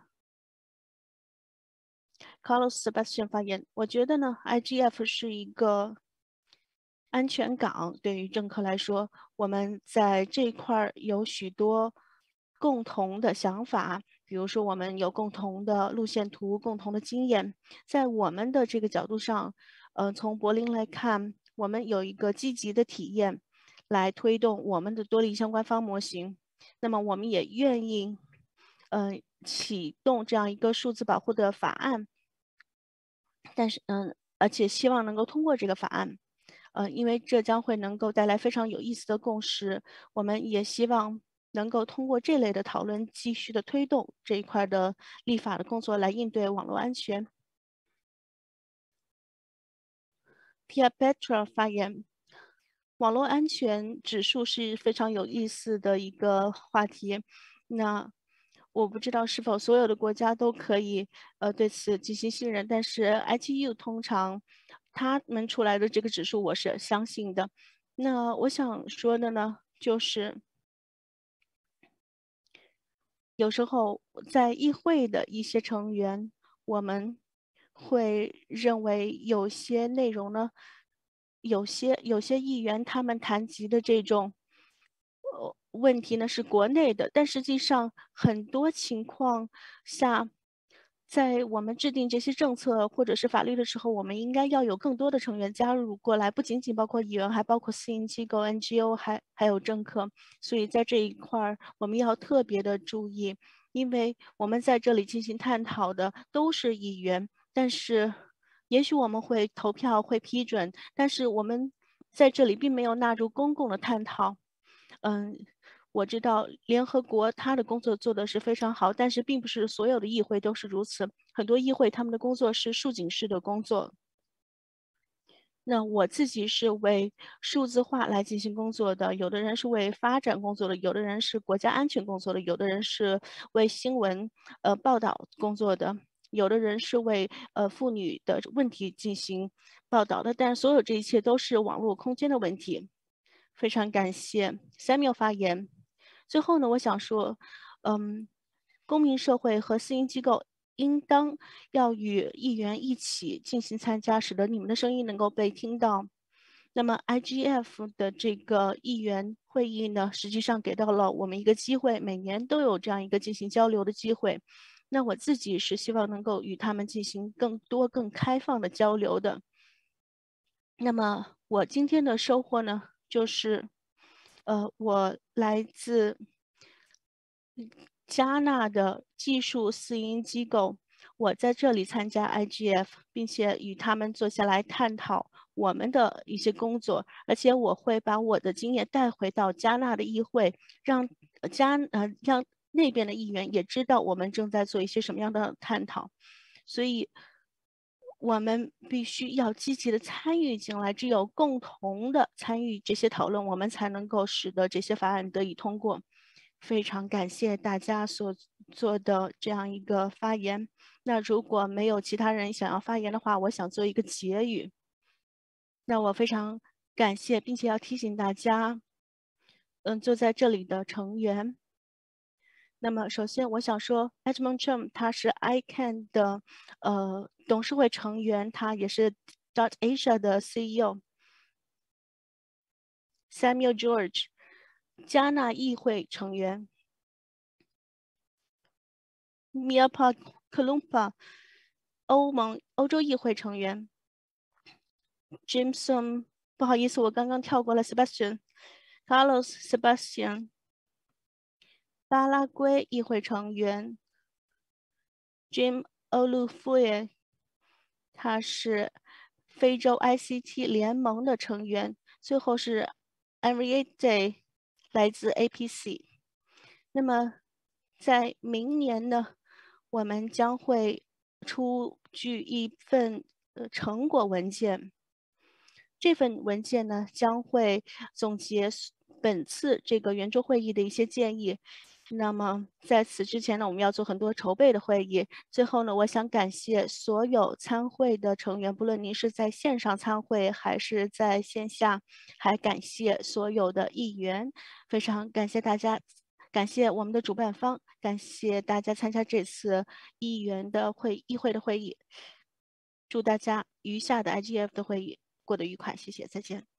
Carlos Sebastian 发言。我觉得呢 ，I G F 是一个安全港，对于政客来说，我们在这一块儿有许多共同的想法，比如说我们有共同的路线图、共同的经验。在我们的这个角度上，呃，从柏林来看，我们有一个积极的体验来推动我们的多利益相关方模型。那么我们也愿意，呃，启动这样一个数字保护的法案。但是，嗯，而且希望能够通过这个法案。呃，因为这将会能够带来非常有意思的共识。我们也希望能够通过这类的讨论，继续的推动这一块的立法的工作，来应对网络安全。Pia Petra 发言：网络安全指数是非常有意思的一个话题。那我不知道是否所有的国家都可以呃对此进行信任，但是 I T U 通常他们出来的这个指数我是相信的。那我想说的呢，就是有时候在议会的一些成员，我们会认为有些内容呢，有些有些议员他们谈及的这种呃问题呢是国内的，但实际上很多情况下，在我们制定这些政策或者是法律的时候，我们应该要有更多的成员加入过来，不仅仅包括议员，还包括私营机构、N G O，还还有政客。所以在这一块儿，我们要特别的注意，因为我们在这里进行探讨的都是议员，但是也许我们会投票会批准，但是我们在这里并没有纳入公共的探讨。嗯，我知道联合国它的工作做的是非常好，但是并不是所有的议会都是如此。很多议会他们的工作是竖井式的工作。那我自己是为数字化来进行工作的，有的人是为发展工作的，有的人是国家安全工作的，有的人是为新闻呃报道工作的，有的人是为呃妇女的问题进行报道的。但所有这一切都是网络空间的问题。非常感谢 Samuel 发言。最后呢，我想说，嗯，公民社会和私营机构应当要与议员一起进行参加，使得你们的声音能够被听到。那么 I G F 的这个议员会议呢，实际上给到了我们一个机会，每年都有这样一个进行交流的机会。那我自己是希望能够与他们进行更多、更开放的交流的。那么我今天的收获呢，就是，呃，我来自加纳的技术私营机构，我在这里参加 I G F， 并且与他们坐下来探讨我们的一些工作，而且我会把我的经验带回到加纳的议会，让加呃让那边的议员也知道我们正在做一些什么样的探讨，所以。我们必须要积极的参与进来，只有共同的参与这些讨论，我们才能够使得这些法案得以通过。非常感谢大家所做的这样一个发言。那如果没有其他人想要发言的话，我想做一个结语。那我非常感谢，并且要提醒大家，嗯，坐在这里的成员。那么，首先我想说 ，Edmund Chum 他是 I C A N 的呃董事会成员，他也是 Dot Asia 的 C E O。Samuel George， 加纳议会成员 ，Miapa Kalumpa， 欧盟欧洲议会成员 ，Jameson， 不好意思，我刚刚跳过了 Sebastian，Carlos Sebastian。巴拉圭议会成员 Jim Olufoye， 他是非洲 I C T 联盟的成员。最后是 Henriette， 来自 A P C。那么在明年呢，我们将会出具一份呃成果文件。这份文件呢，将会总结本次这个圆桌会议的一些建议。那么在此之前呢，我们要做很多筹备的会议。最后呢，我想感谢所有参会的成员，不论您是在线上参会还是在线下，还感谢所有的议员，非常感谢大家，感谢我们的主办方，感谢大家参加这次议员的会议会的会议。祝大家余下的 I G F 的会议过得愉快，谢谢，再见。